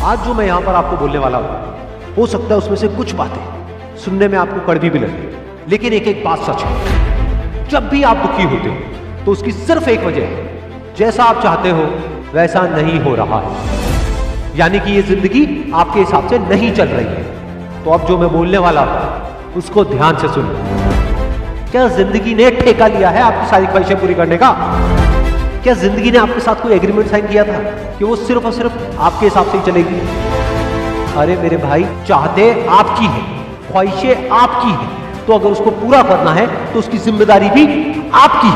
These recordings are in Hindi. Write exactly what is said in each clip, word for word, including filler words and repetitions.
आज जो मैं यहां पर आपको बोलने वाला हूं, हो सकता है उसमें से कुछ बातें सुनने में आपको कड़वी भी लगे, लेकिन एक एक बात सच है। जब भी आप दुखी होते हो तो उसकी सिर्फ एक वजह है, जैसा आप चाहते हो वैसा नहीं हो रहा है, यानी कि ये जिंदगी आपके हिसाब से नहीं चल रही है। तो अब जो मैं बोलने वाला हूं उसको ध्यान से सुनो। क्या जिंदगी ने ठेका लिया है आपकी सारी ख्वाहिशें पूरी करने का? क्या जिंदगी ने आपके साथ कोई एग्रीमेंट साइन किया था कि वो सिर्फ और सिर्फ आपके हिसाब से ही चलेगी? अरे मेरे भाई, चाहते आपकी है, ख्वाहिशें आपकी है, तो अगर उसको पूरा करना है तो उसकी जिम्मेदारी भी आपकी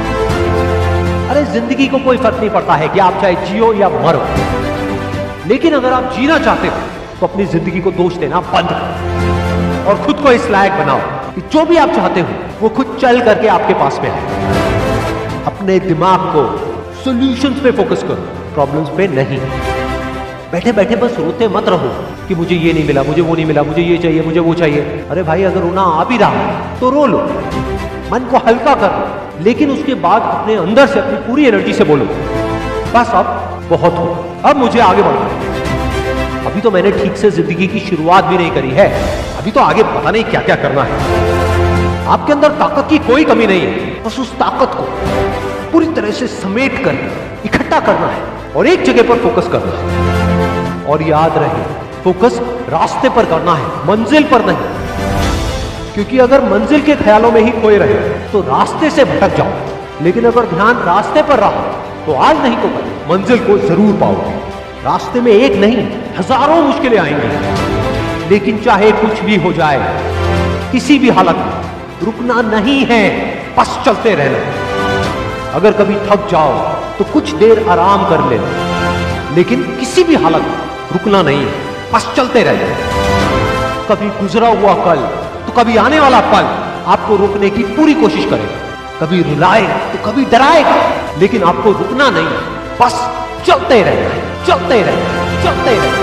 है। अरे जिंदगी को कोई फर्क नहीं पड़ता है कि आप चाहे जियो या मरो, लेकिन अगर आप जीना चाहते हो तो अपनी जिंदगी को दोष देना बंद करो और खुद को इस लायक बनाओ कि जो भी आप चाहते हो वो खुद चल करके आपके पास में आए। अपने दिमाग को सॉल्यूशंस पे फोकस करो, प्रॉब्लम्स पे नहीं। बैठे बैठे बस रोते मत रहो कि मुझे ये नहीं मिला, मुझे वो नहीं मिला, मुझे ये चाहिए, मुझे वो चाहिए। अरे भाई, अगर रोना आ भी रहा है तो रो लो, मन को हल्का कर लो, लेकिन उसके बाद अपने अंदर से अपनी पूरी एनर्जी से बोलो, बस अब बहुत हो, अब मुझे आगे बढ़ना है। अभी तो मैंने ठीक से जिंदगी की शुरुआत भी नहीं करी है, अभी तो आगे पता नहीं क्या क्या करना है। आपके अंदर ताकत की कोई कमी नहीं है, बस उस ताकत को पूरी तरह से समेट कर इकट्ठा करना है और एक जगह पर फोकस करना है। और याद रहे, फोकस रास्ते पर करना है, मंजिल पर नहीं, क्योंकि अगर मंजिल के ख्यालों में ही खोए रहे तो रास्ते से भटक जाओ, लेकिन अगर ध्यान रास्ते पर रहा तो आज नहीं तो कल मंजिल को जरूर पाओगे। रास्ते में एक नहीं हजारों मुश्किलें आएंगी, लेकिन चाहे कुछ भी हो जाए, किसी भी हालत में रुकना नहीं है, बस चलते रहना। अगर कभी थक जाओ तो कुछ देर आराम कर लेना, लेकिन किसी भी हालत में रुकना नहीं है, बस चलते रहना। कभी गुजरा हुआ कल तो कभी आने वाला कल आपको रोकने की पूरी कोशिश करेगा, कभी रुलाए तो कभी डराएगा, लेकिन आपको रुकना नहीं है, बस चलते रहना है, चलते रहना है, चलते रहना है।